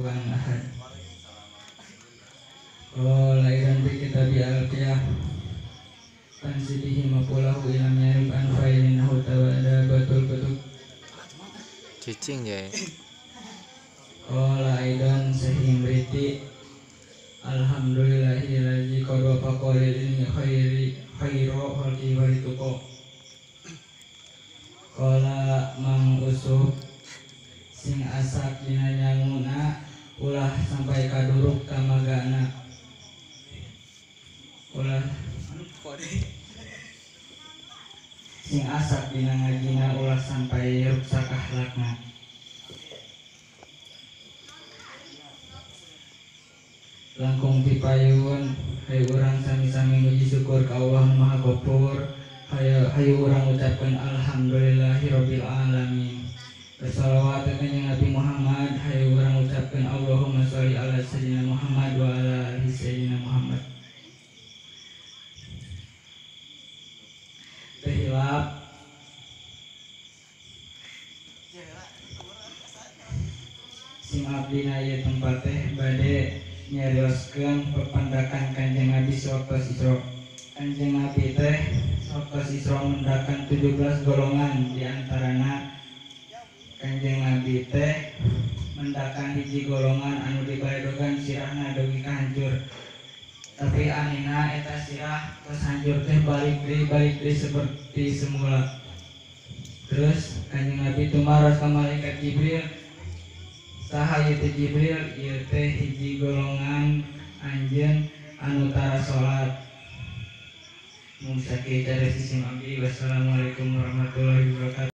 Wan ahad. Lairan bi kitabi al-qiyah pansidihi mapulahu ilam yarib an failinahu tawada batul kutub. Cicing ya. Aidan sahih beriti alhamdulillahillazi qad wafaqa lil ilmi khairu khalqi wa rituqa. Mang usuk sing asak dina nyanguna ulah sampai kaduruk kamagana. Ulah sing asak dina ngajina ulah sampai rusak akhlakna. Langkung pipayun hayu urang sami-sami nguji syukur ka Allah Maha Ghafur. Hayu urang ucapkeun alhamdulillahirabbil alamin. Wassalawat ka Nabi Muhammad. Hayu urang ucapkeun Allahumma sholli ala sayyidina Muhammad wa ala ali sayyidina Muhammad. Tehilap sing abdi na ieu tempat teh bade nyarioskeun pepandakan Kanjeng Nabi sewaktu Isra. Kanjeng Nabi teh sewaktu Isra mendakan 17 golongan, di antarana Kanjeng Nabi teh mendakan hiji golongan anu dibaredogan sirahna dugi kahancur. Tapi anina eta sirah tos hancur teh balik deui seperti semula. Terus Kanjeng Nabi tumaros ka malaikat Jibril. Saha ieu teh Jibril? Ieu teh hiji golongan anjeun anu tara salat. Mung sakieu cara sisim abdi. Wassalamualaikum warahmatullahi wabarakatuh.